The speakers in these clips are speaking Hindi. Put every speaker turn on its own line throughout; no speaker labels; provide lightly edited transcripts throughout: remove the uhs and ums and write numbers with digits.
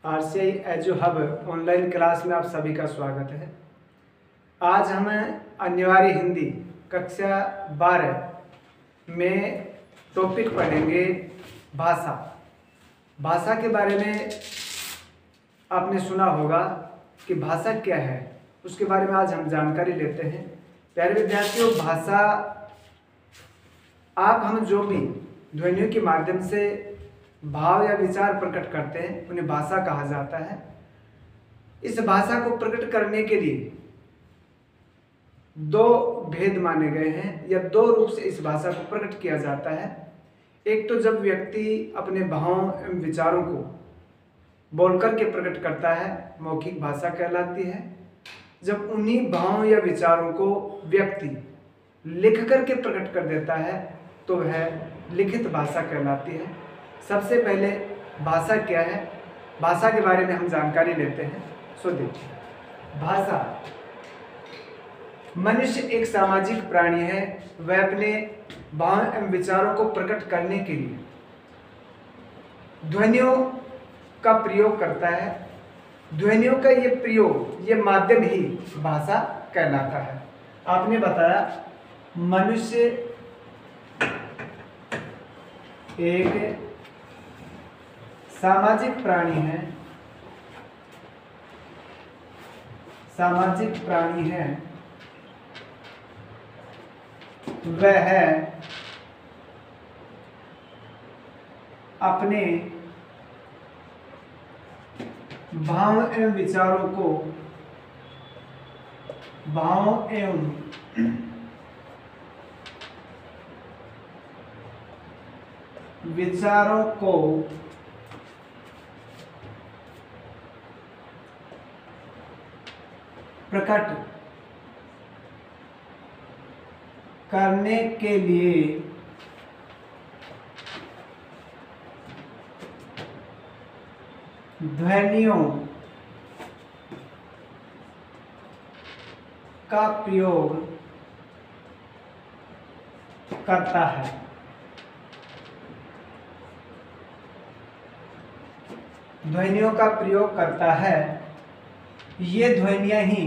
RCI edu hub online class में आप सभी का स्वागत है। आज हम अनिवार्य हिंदी कक्षा 12 में टॉपिक पढ़ेंगे भाषा। भाषा के बारे में आपने सुना होगा कि भाषा क्या है, उसके बारे में आज हम जानकारी लेते हैं। प्यारे विद्यार्थियों, भाषा हम जो भी ध्वनियों के माध्यम से भाव या विचार प्रकट करते हैं उन्हें भाषा कहा जाता है। इस भाषा को प्रकट करने के लिए दो भेद माने गए हैं या दो रूप से इस भाषा को प्रकट किया जाता है। एक तो जब व्यक्ति अपने भावों एवं विचारों को बोलकर के प्रकट करता है, मौखिक भाषा कहलाती है। जब उन्हीं भावों या विचारों को व्यक्ति लिख करके प्रकट कर देता है तो वह लिखित भाषा कहलाती है। सबसे पहले भाषा क्या है, भाषा के बारे में हम जानकारी लेते हैं। सो देखिए, भाषा, मनुष्य एक सामाजिक प्राणी है। वह अपने भाव एवं विचारों को प्रकट करने के लिए ध्वनियों का प्रयोग करता है। ध्वनियों का ये प्रयोग, ये माध्यम ही भाषा कहलाता है। आपने बताया मनुष्य एक सामाजिक प्राणी है, सामाजिक प्राणी है। वह अपने भाव एवं विचारों को प्रकट करने के लिए ध्वनियों का प्रयोग करता है। ध्वनियों का प्रयोग करता है। ये ध्वनियां ही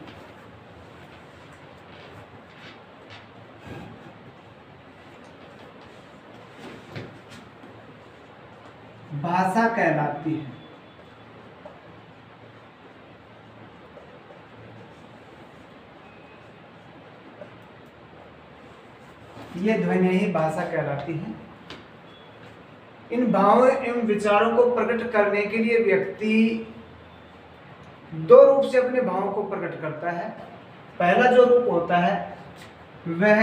भाषा कहलाती है। ये ध्वनियां ही भाषा कहलाती हैं। इन भावों एवं विचारों को प्रकट करने के लिए व्यक्ति दो रूप से अपने भावों को प्रकट करता है। पहला जो रूप होता है वह,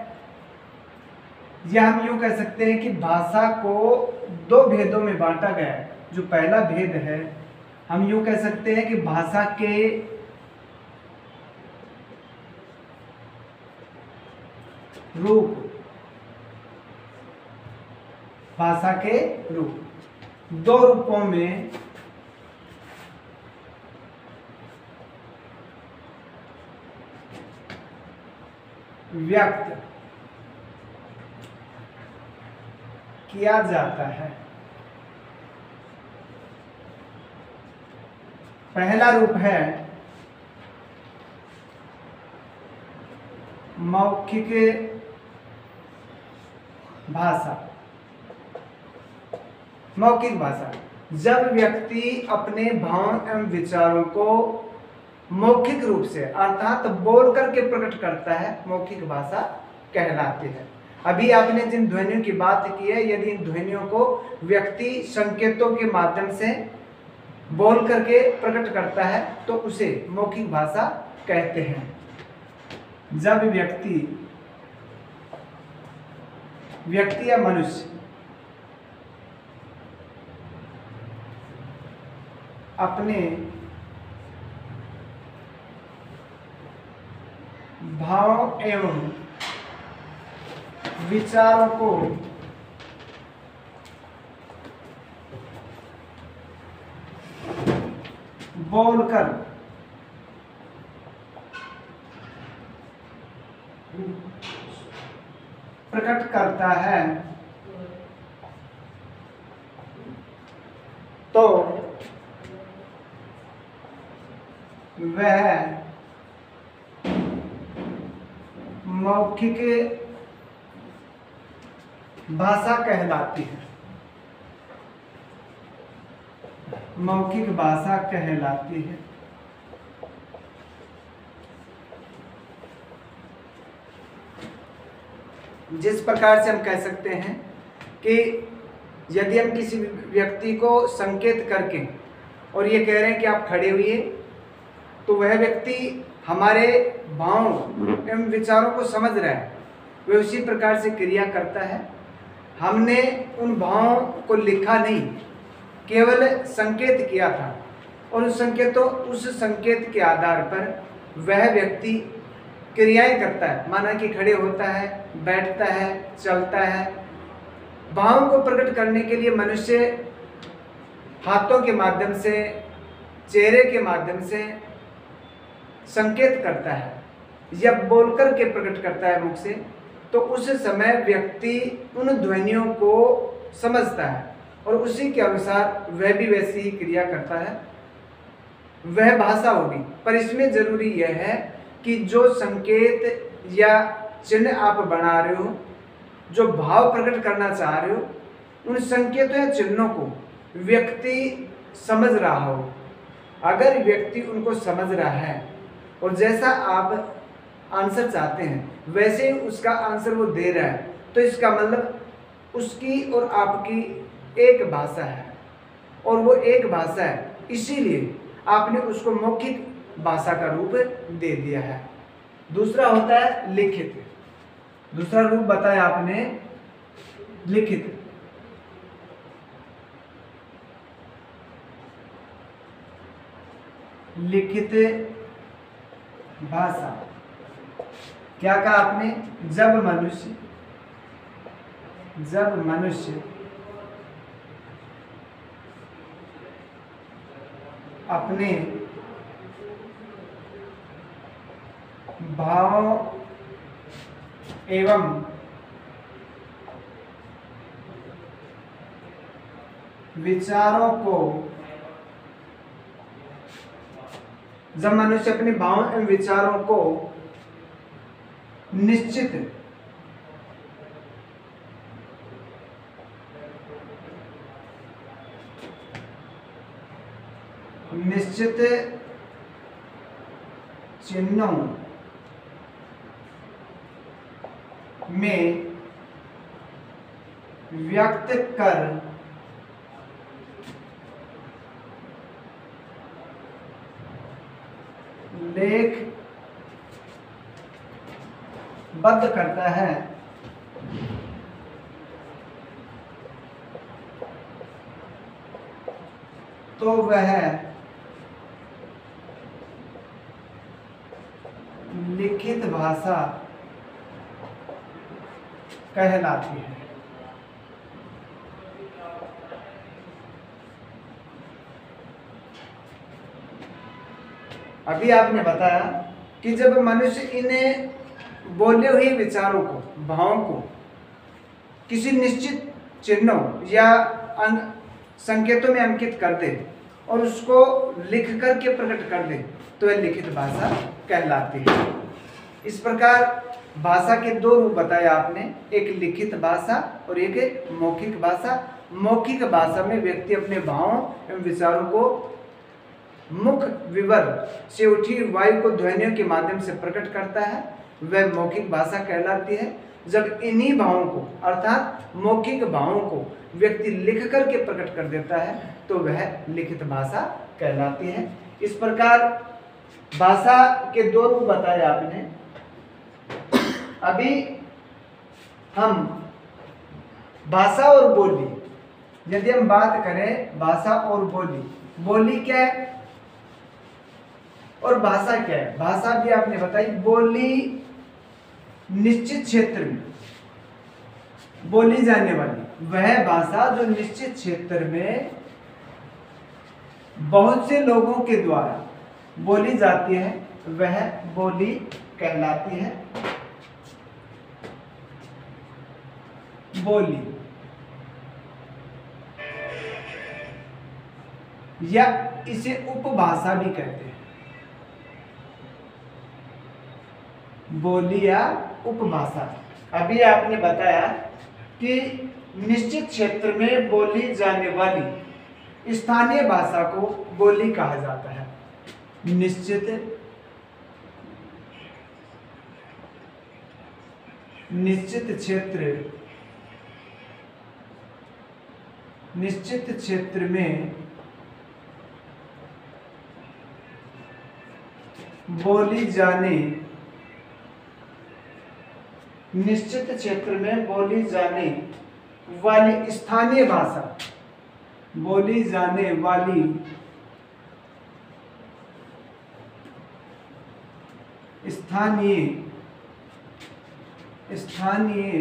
या हम यूं कह सकते हैं कि भाषा को दो भेदों में बांटा गया है। जो पहला भेद है, हम यूं कह सकते हैं कि भाषा के रूप, भाषा के रूप दो रूपों में व्यक्त किया जाता है। पहला रूप है मौखिक भाषा। मौखिक भाषा, जब व्यक्ति अपने भाव एवं विचारों को मौखिक रूप से अर्थात बोल करके प्रकट करता है, मौखिक भाषा कहलाती है। अभी आपने जिन ध्वनियों की बात की है, यदि इन ध्वनियों को व्यक्ति संकेतों के माध्यम से बोल करके प्रकट करता है तो उसे मौखिक भाषा कहते हैं। जब व्यक्ति या मनुष्य अपने भाव एवं विचारों को बोलकर प्रकट करता है तो वह मौखिक भाषा कहलाती है। मौखिक भाषा कहलाती है। जिस प्रकार से हम कह सकते हैं कि यदि हम किसी व्यक्ति को संकेत करके और ये कह रहे हैं कि आप खड़े हुए, तो वह व्यक्ति हमारे भाव एवं विचारों को समझ रहा है, वह उसी प्रकार से क्रिया करता है। हमने उन भावों को लिखा नहीं, केवल संकेत किया था, और उस संकेत के आधार पर वह व्यक्ति क्रियाएं करता है। माना कि खड़े होता है, बैठता है, चलता है। भावों को प्रकट करने के लिए मनुष्य हाथों के माध्यम से, चेहरे के माध्यम से संकेत करता है या बोलकर के प्रकट करता है मुख से, तो उस समय व्यक्ति उन ध्वनियों को समझता है और उसी के अनुसार वह भी वैसी ही क्रिया करता है। वह भाषा होगी। पर इसमें जरूरी यह है कि जो संकेत या चिन्ह आप बना रहे हो, जो भाव प्रकट करना चाह रहे हो, उन संकेतों या चिन्हों को व्यक्ति समझ रहा हो। अगर व्यक्ति उनको समझ रहा है और जैसा आप आंसर चाहते हैं वैसे ही उसका आंसर वो दे रहा है, तो इसका मतलब उसकी और आपकी एक भाषा है, और वो एक भाषा है, इसीलिए आपने उसको मौखिक भाषा का रूप दे दिया है। दूसरा होता है लिखित। दूसरा रूप बताया आपने लिखित। लिखित भाषा क्या कहा आपने? जब मनुष्य अपने भावों एवं विचारों को, जब मनुष्य अपने भावों एवं विचारों को निश्चित चिन्हों में व्यक्त कर लेखबद्ध करता है, तो वह लिखित भाषा कहलाती है। अभी आपने बताया कि जब मनुष्य इन्हें बोले हुए विचारों को, भावों को किसी निश्चित चिन्हों या संकेतों में अंकित कर दे और उसको लिख करके प्रकट कर दे, तो यह लिखित भाषा कहलाती है। इस प्रकार भाषा के दो रूप बताए आपने, एक लिखित भाषा और एक मौखिक भाषा। मौखिक भाषा में व्यक्ति अपने भावों एवं विचारों को मुख विवर से उठी वायु को ध्वनियों के माध्यम से प्रकट करता है, वह मौखिक भाषा कहलाती है। जब इन्हीं भावों को अर्थात मौखिक भावों को व्यक्ति लिख करके प्रकट कर देता है, तो वह लिखित भाषा कहलाती है। इस प्रकार भाषा के दो रूप बताए आपने। अभी हम भाषा और बोली, यदि हम बात करें भाषा और बोली, बोली क्या है और भाषा क्या है? भाषा भी आपने बताई। बोली निश्चित क्षेत्र में बोली जाने वाली वह भाषा जो निश्चित क्षेत्र में बहुत से लोगों के द्वारा बोली जाती है, वह बोली कहलाती है। बोली या इसे उपभाषा भी कहते हैं। बोली या उपभाषा। अभी आपने बताया कि निश्चित क्षेत्र में बोली जाने वाली स्थानीय भाषा को बोली कहा जाता है। निश्चित क्षेत्र में बोली जाने वाली स्थानीय भाषा, बोली जाने वाली स्थानीय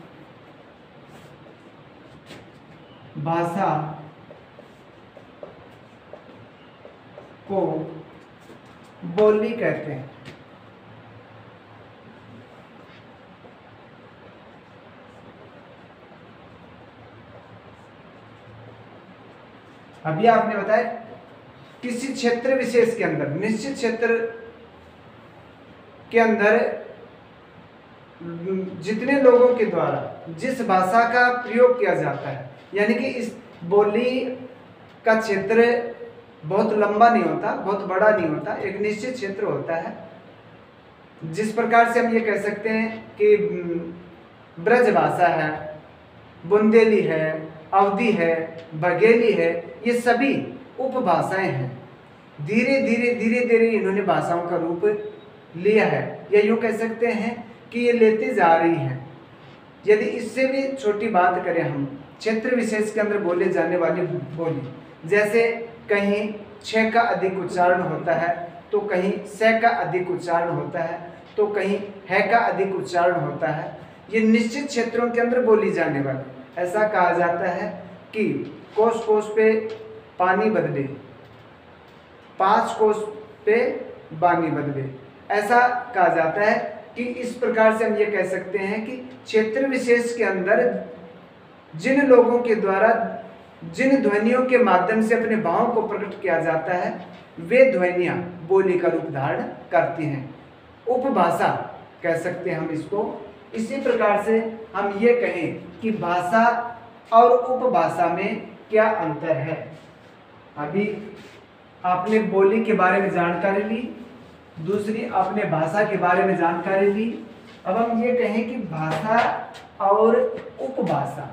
भाषा को बोली कहते हैं। अभी आपने बताया किसी क्षेत्र विशेष के अंदर, निश्चित क्षेत्र के अंदर जितने लोगों के द्वारा जिस भाषा का प्रयोग किया जाता है, यानी कि इस बोली का क्षेत्र बहुत लंबा नहीं होता, बहुत बड़ा नहीं होता, एक निश्चित क्षेत्र होता है। जिस प्रकार से हम ये कह सकते हैं कि ब्रज भाषा है, बुंदेली है, अवधी है, बघेली है, ये सभी उपभाषाएं हैं। धीरे धीरे इन्होंने भाषाओं का रूप लिया है, या यूँ कह सकते हैं कि ये लेती जा रही हैं। यदि इससे भी छोटी बात करें हम, क्षेत्र विशेष के अंदर बोले जाने वाली बोली, जैसे कहीं छ का अधिक उच्चारण होता है, तो कहीं से का अधिक उच्चारण होता है, तो कहीं है का अधिक उच्चारण होता है। ये निश्चित क्षेत्रों के अंदर बोली जाने वाली, ऐसा कहा जाता है कि कोस कोस पे पानी बदले, 5 कोस पे बानी बदले, ऐसा कहा जाता है कि इस प्रकार से हम ये कह सकते हैं कि क्षेत्र विशेष के अंदर जिन लोगों के द्वारा जिन ध्वनियों के माध्यम से अपने भावों को प्रकट किया जाता है, वे ध्वनियाँ बोली का रूप धारण करती हैं। उपभाषा कह सकते हैं हम इसको। इसी प्रकार से हम ये कहें कि भाषा और उपभाषा में क्या अंतर है। अभी आपने बोली के बारे में जानकारी ली, दूसरी आपने भाषा के बारे में जानकारी ली। अब हम ये कहें कि भाषा और उपभाषा,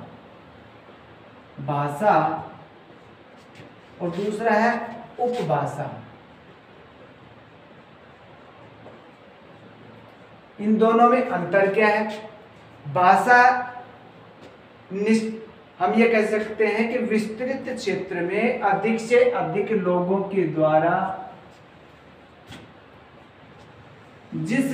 भाषा और दूसरा है उपभाषा, इन दोनों में अंतर क्या है। भाषा हम ये कह सकते हैं कि विस्तृत क्षेत्र में अधिक से अधिक लोगों के द्वारा जिस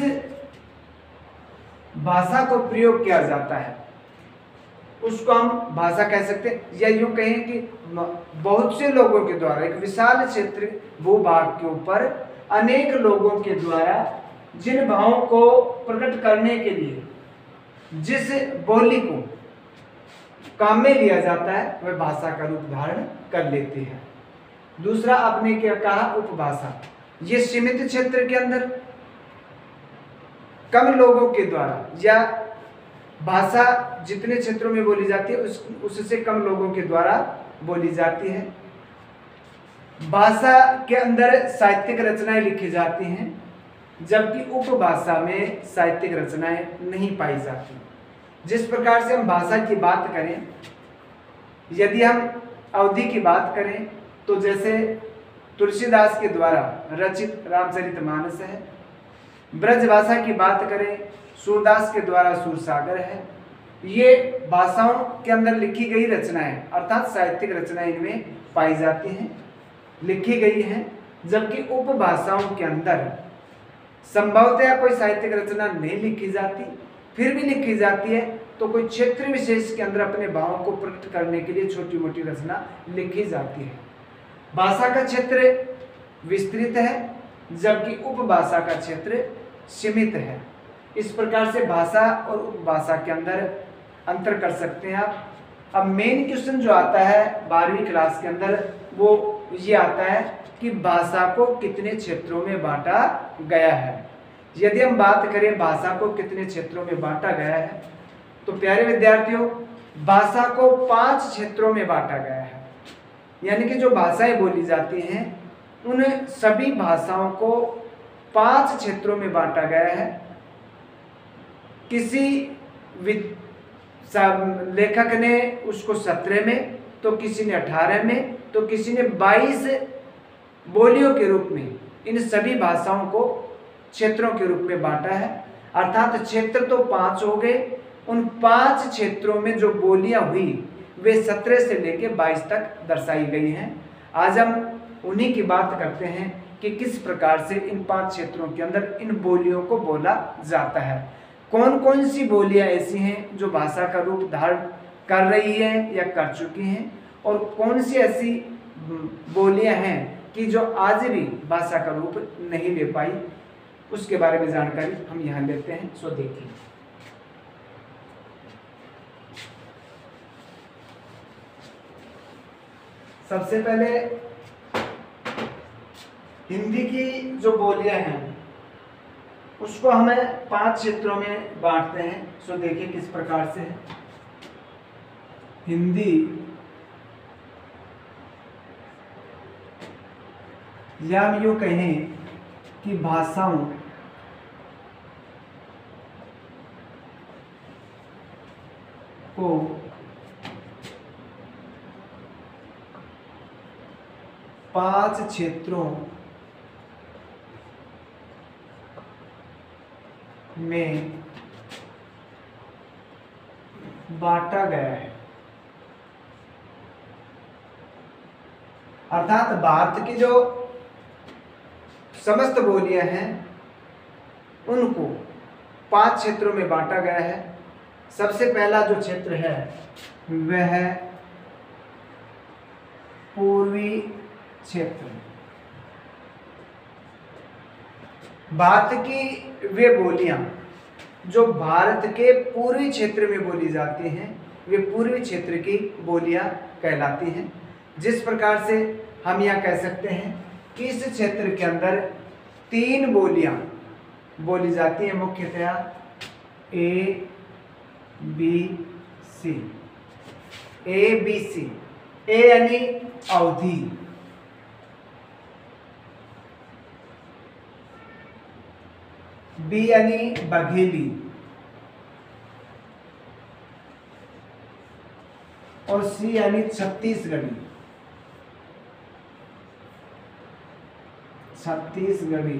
भाषा को प्रयोग किया जाता है उसको हम भाषा कह सकते हैं। या यूं कहें कि बहुत से लोगों के द्वारा, एक विशाल क्षेत्र भूभाग के ऊपर अनेक लोगों के द्वारा जिन भावों को प्रकट करने के लिए जिस बोली को काम में लिया जाता है, वह भाषा का रूप धारण कर लेती है। दूसरा आपने क्या कहा, उपभाषा। ये सीमित क्षेत्र के अंदर कम लोगों के द्वारा, या भाषा जितने क्षेत्रों में बोली जाती है उससे कम लोगों के द्वारा बोली जाती है। भाषा के अंदर साहित्यिक रचनाएं लिखी जाती हैं, जबकि उपभाषा में साहित्यिक रचनाएं नहीं पाई जाती। जिस प्रकार से हम भाषा की बात करें, यदि हम अवधी की बात करें तो जैसे तुलसीदास के द्वारा रचित रामचरितमानस है। ब्रज भाषा की बात करें, सूरदास के द्वारा सूरसागर है। ये भाषाओं के अंदर लिखी गई रचनाएं, अर्थात साहित्यिक रचनाएं इनमें पाई जाती हैं, लिखी गई हैं। जबकि उपभाषाओं के अंदर संभवतः कोई साहित्यिक रचना नहीं लिखी जाती, फिर भी लिखी जाती है तो कोई क्षेत्र विशेष के अंदर अपने भावों को प्रकट करने के लिए छोटी मोटी रचना लिखी जाती है। भाषा का क्षेत्र विस्तृत है, जबकि उपभाषा का क्षेत्र सीमित है। इस प्रकार से भाषा और उपभाषा के अंदर अंतर कर सकते हैं आप। अब मेन क्वेश्चन जो आता है 12वीं क्लास के अंदर, वो ये आता है कि भाषा को कितने क्षेत्रों में बांटा गया है। यदि हम बात करें भाषा को कितने क्षेत्रों में बांटा गया है, तो प्यारे विद्यार्थियों, भाषा को 5 क्षेत्रों में बांटा गया है। यानी कि जो भाषाएं बोली जाती हैं उन सभी भाषाओं को 5 क्षेत्रों में बांटा गया है। किसी लेखक ने उसको 17 में, तो किसी ने 18 में, तो किसी ने 22 बोलियों के रूप में इन सभी भाषाओं को क्षेत्रों के रूप में बांटा है। अर्थात क्षेत्र तो 5 हो गए। उन 5 क्षेत्रों में जो बोलियां हुई वे 17 से लेकर 22 तक दर्शाई गई हैं। आज हम उन्हीं की बात करते हैं कि किस प्रकार से इन 5 क्षेत्रों के अंदर इन बोलियों को बोला जाता है। कौन कौन सी बोलियां ऐसी हैं जो भाषा का रूप धारण कर रही है या कर चुकी हैं, और कौन सी ऐसी बोलियां हैं कि जो आज भी भाषा का रूप नहीं ले पाई, उसके बारे में जानकारी हम यहाँ लेते हैं। सो देखिए, सबसे पहले हिंदी की जो बोलियां हैं उसको हमें 5 क्षेत्रों में बांटते हैं। सो देखिए किस प्रकार से है। हिंदी या हम यूँ कहें कि भाषाओं को 5 क्षेत्रों में बांटा गया है। अर्थात भारत की जो समस्त बोलियां हैं उनको 5 क्षेत्रों में बांटा गया है। सबसे पहला जो क्षेत्र है वह है पूर्वी क्षेत्र। भारत की वे बोलियां जो भारत के पूर्वी क्षेत्र में बोली जाती हैं वे पूर्वी क्षेत्र की बोलियां कहलाती हैं। जिस प्रकार से हम यह कह सकते हैं कि इस क्षेत्र के अंदर 3 बोलियां बोली जाती हैं मुख्यतया, A B C. A B C, ए यानी अवधी, बी यानी बघेली, और सी यानी छत्तीसगढ़ी। छत्तीसगढ़ी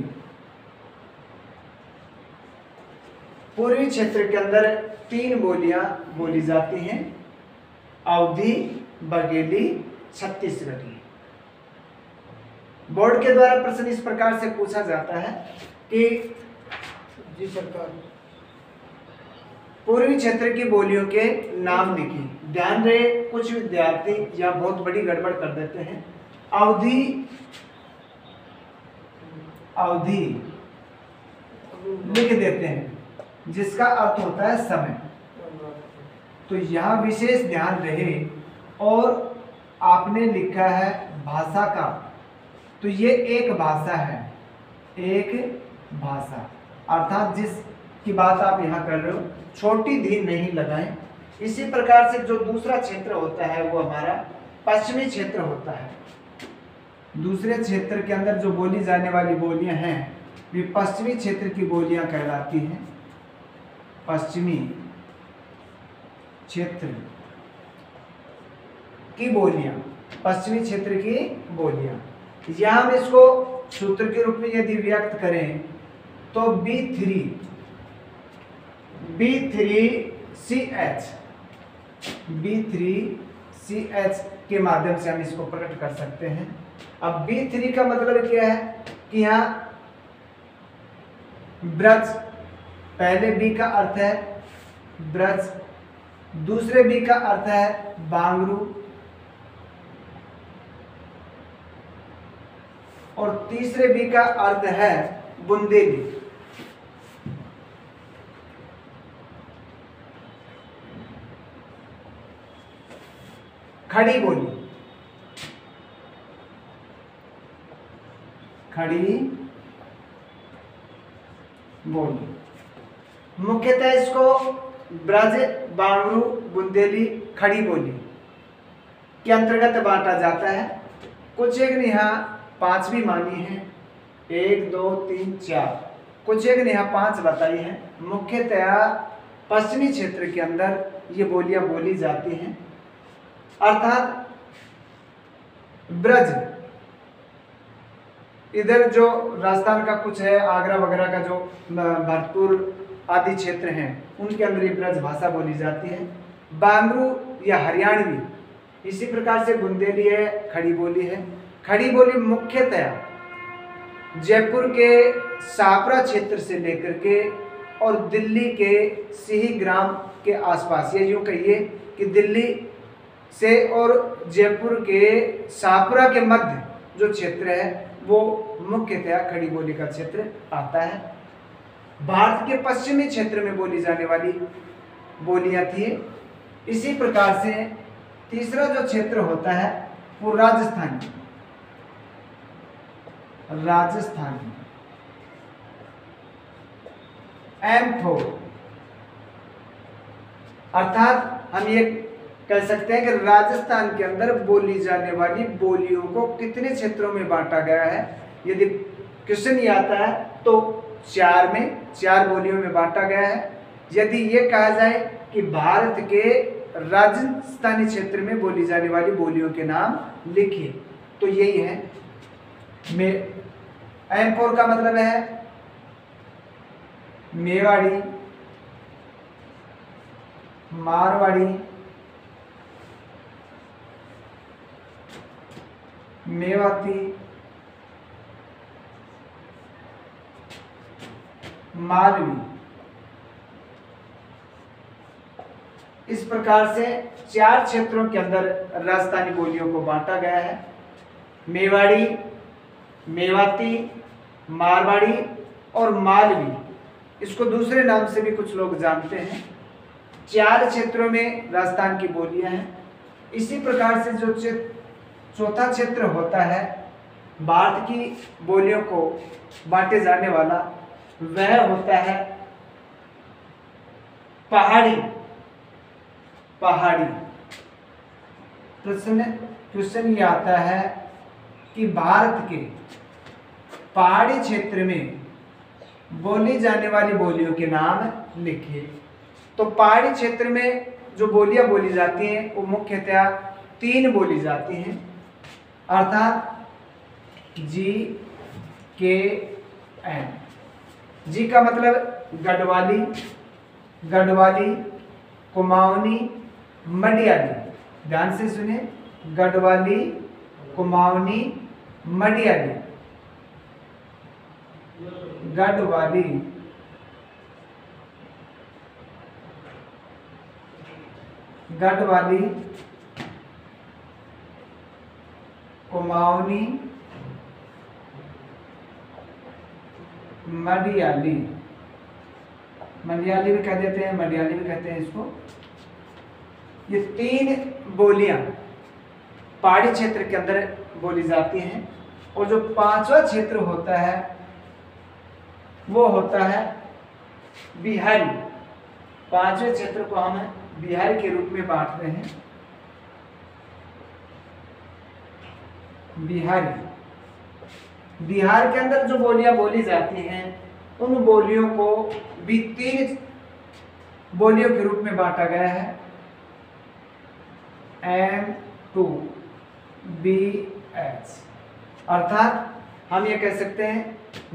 पूर्वी क्षेत्र के अंदर 3 बोलियां बोली जाती हैं, अवधी, बघेली, छत्तीसगढ़ी। बोर्ड के द्वारा प्रश्न इस प्रकार से पूछा जाता है कि जी सरकार, पूर्वी क्षेत्र की बोलियों के नाम लिखिए। ध्यान रहे, कुछ विद्यार्थी या बहुत बड़ी गड़बड़ कर देते हैं। अवधी अवधि लिख देते हैं जिसका अर्थ होता है समय। तो यहाँ विशेष ध्यान रहे, और आपने लिखा है भाषा का, तो ये एक भाषा है, एक भाषा। अर्थात जिसकी बात आप यहाँ कर रहे हो, छोटी धी नहीं लगाएं। इसी प्रकार से जो दूसरा क्षेत्र होता है वो हमारा पश्चिमी क्षेत्र होता है। दूसरे क्षेत्र के अंदर जो बोली जाने वाली बोलियां हैं वे पश्चिमी क्षेत्र की बोलियां कहलाती हैं। पश्चिमी क्षेत्र की बोलियां, पश्चिमी क्षेत्र की बोलियां। यहां हम इसको सूत्र के रूप में यदि व्यक्त करें तो B3CH के माध्यम से हम इसको प्रकट कर सकते हैं। अब B3 का मतलब क्या है कि यहाँ ब्रज, पहले B का अर्थ है ब्रज, दूसरे B का अर्थ है बांगरू, और तीसरे B का अर्थ है बुंदेली। खड़ी बोली, खड़ी बोली। मुख्यतः इसको ब्रज, बांगरू, बुंदेली, खड़ी बोली के अंतर्गत बांटा जाता है। कुछ एक ने यहाँ 5 भी मानी है, 1 2 3 4, कुछ एक ने यहाँ 5 बताई है। मुख्यतया पश्चिमी क्षेत्र के अंदर ये बोलियां बोली जाती हैं, अर्थात ब्रज, इधर जो राजस्थान का कुछ है, आगरा वगैरह का जो भरतपुर आदि क्षेत्र हैं, उनके अंदर ये ब्रज भाषा बोली जाती है। बांगरू या हरियाणवी, इसी प्रकार से बुंदेली है, खड़ी बोली है। खड़ी बोली मुख्यतया जयपुर के सापरा क्षेत्र से लेकर के और दिल्ली के सिही ग्राम के आसपास, ये यूँ कहिए कि दिल्ली से और जयपुर के सापरा के मध्य जो क्षेत्र है वो मुख्यतया खड़ी बोली का क्षेत्र आता है। भारत के पश्चिमी क्षेत्र में बोली जाने वाली बोलियां थी। इसी प्रकार से तीसरा जो क्षेत्र होता है वो राजस्थानी, M4, अर्थात हम ये कह सकते हैं कि राजस्थान के अंदर बोली जाने वाली बोलियों को कितने क्षेत्रों में बांटा गया है। यदि क्वेश्चन ये आता है तो 4 बोलियों में बांटा गया है। यदि ये कहा जाए कि भारत के राजस्थानी क्षेत्र में बोली जाने वाली बोलियों के नाम लिखिए, तो यही है। M4 का मतलब है मेवाड़ी, मारवाड़ी, मेवाती, मालवी। इस प्रकार से 4 क्षेत्रों के अंदर राजस्थानी बोलियों को बांटा गया है। मेवाड़ी, मेवाती, मारवाड़ी और मालवी, इसको दूसरे नाम से भी कुछ लोग जानते हैं। 4 क्षेत्रों में राजस्थान की बोलियां हैं। इसी प्रकार से जो चौथा क्षेत्र होता है भारत की बोलियों को बांटे जाने वाला, वह होता है पहाड़ी। क्वेश्चन ये आता है कि भारत के पहाड़ी क्षेत्र में बोली जाने वाली बोलियों के नाम लिखिए। तो पहाड़ी क्षेत्र में जो बोलियां बोली जाती हैं वो मुख्यतया 3 बोली जाती हैं, अर्थात जी, के, एन। जी का मतलब गढ़वाली, कुमाऊनी, मडियाली। ध्यान से सुने, गढ़वाली, कुमाऊनी, मडियाली। गढ़वाली, कुमाऊनी, मडियाली भी कह देते हैं, मडियाली भी कहते हैं इसको। ये 3 बोलियां पहाड़ी क्षेत्र के अंदर बोली जाती हैं। और जो 5वां क्षेत्र होता है वो होता है बिहारी। 5वें क्षेत्र को हम बिहारी के रूप में बांटते हैं। बिहार के अंदर जो बोलियां बोली जाती हैं उन बोलियों को भी 3 बोलियों के रूप में बांटा गया है। M2BH, अर्थात हम ये कह सकते हैं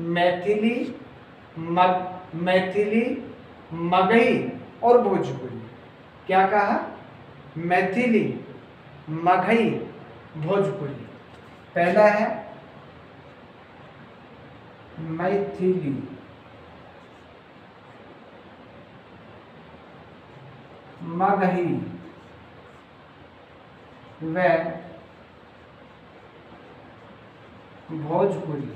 मैथिली, मगही और भोजपुरी। क्या कहा? मैथिली, मगही, भोजपुरी। पहला है मैथिली, मगही व भोजपुरी।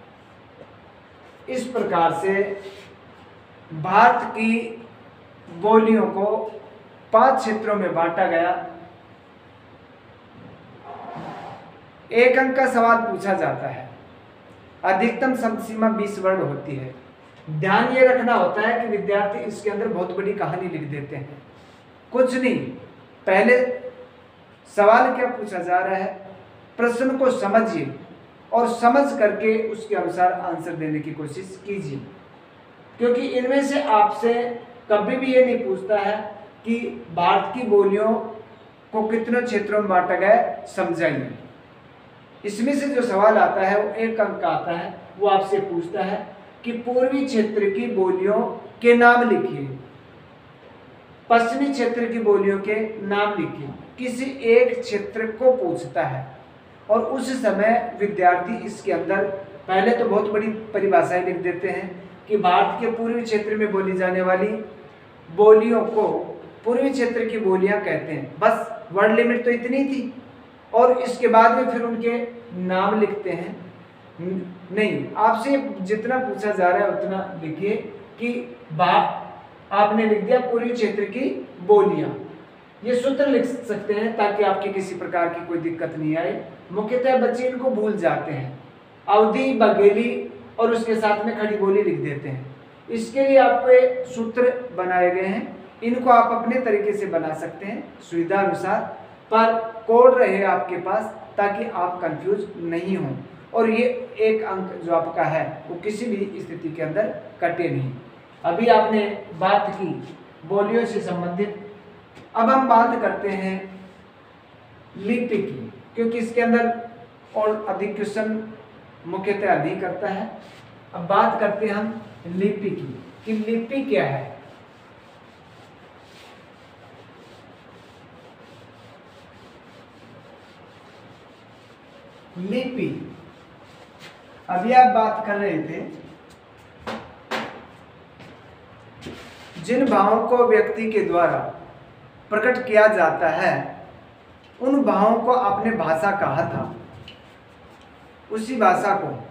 इस प्रकार से भारत की बोलियों को 5 क्षेत्रों में बांटा गया। 1 अंक का सवाल पूछा जाता है। अधिकतम शब्द सीमा 20 वर्ण होती है। ध्यान ये रखना होता है कि विद्यार्थी इसके अंदर बहुत बड़ी कहानी लिख देते हैं। कुछ नहीं, पहले सवाल क्या पूछा जा रहा है, प्रश्न को समझिए और समझ करके उसके अनुसार आंसर देने की कोशिश कीजिए, क्योंकि इनमें से आपसे कभी भी ये नहीं पूछता है कि भारत की बोलियों को कितने क्षेत्रों में बांटा गया है, समझाइए। इसमें से जो सवाल आता है वो 1 अंक का आता है, वो आपसे पूछता है कि पूर्वी क्षेत्र की बोलियों के नाम लिखिए, पश्चिमी क्षेत्र की बोलियों के नाम लिखिए। किसी एक क्षेत्र को पूछता है और उस समय विद्यार्थी इसके अंदर पहले तो बहुत बड़ी परिभाषाएं लिख देते हैं कि भारत के पूर्वी क्षेत्र में बोली जाने वाली बोलियों को पूर्वी क्षेत्र की बोलियां कहते हैं। बस वर्ड लिमिट तो इतनी थी, और इसके बाद में फिर उनके नाम लिखते हैं। नहीं, आपसे जितना पूछा जा रहा है उतना लिखिए कि आपने लिख दिया पूर्वी क्षेत्र की बोलियां। ये सूत्र लिख सकते हैं ताकि आपकी किसी प्रकार की कोई दिक्कत नहीं आए। मुख्यतः बच्चे इनको भूल जाते हैं, अवधि, बघेली और उसके साथ में खड़ी बोली लिख देते हैं। इसके लिए आपको ये सूत्र बनाए गए हैं, इनको आप अपने तरीके से बना सकते हैं सुविधा अनुसार, पर कोड रहे आपके पास ताकि आप कंफ्यूज नहीं हो, और ये 1 अंक जो आपका है वो किसी भी स्थिति के अंदर कटे नहीं। अभी आपने बात की बोलियों से संबंधित, अब हम बात करते हैं लिपि की, क्योंकि इसके अंदर और अधिक क्वेश्चन मुख्यतः नहीं करता है। अब बात करते हैं हम लिपि की कि लिपि क्या है। लिपि, अभी आप बात कर रहे थे जिन भावों को व्यक्ति के द्वारा प्रकट किया जाता है उन भावों को आपने भाषा कहा था। उसी भाषा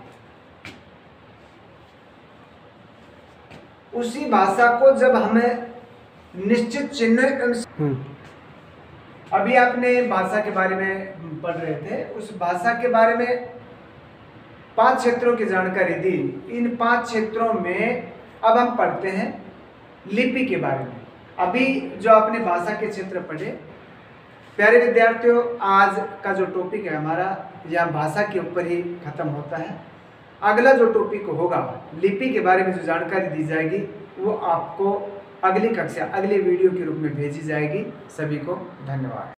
को जब हमें निश्चित चिन्ह, अभी आपने भाषा के बारे में पढ़ रहे थे, उस भाषा के बारे में 5 क्षेत्रों की जानकारी दी। इन 5 क्षेत्रों में अब हम पढ़ते हैं लिपि के बारे में। अभी जो आपने भाषा के क्षेत्र पढ़े, प्यारे विद्यार्थियों, आज का जो टॉपिक है हमारा यह भाषा के ऊपर ही खत्म होता है। अगला जो टॉपिक होगा लिपि के बारे में जो जानकारी दी जाएगी वो आपको अगली कक्षा, अगले वीडियो के रूप में भेजी जाएगी। सभी को धन्यवाद।